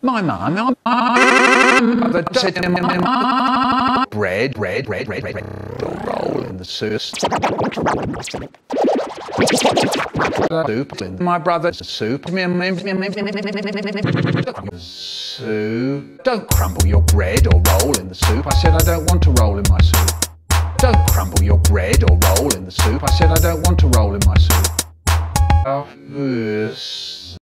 My mum said bread, roll in the soup. Soup. My brother's a soup. Soup. Don't crumble your bread or roll in the soup. I said I don't want to roll in my soup. Don't crumble your bread or roll in the soup. I said I don't want to roll in my soup.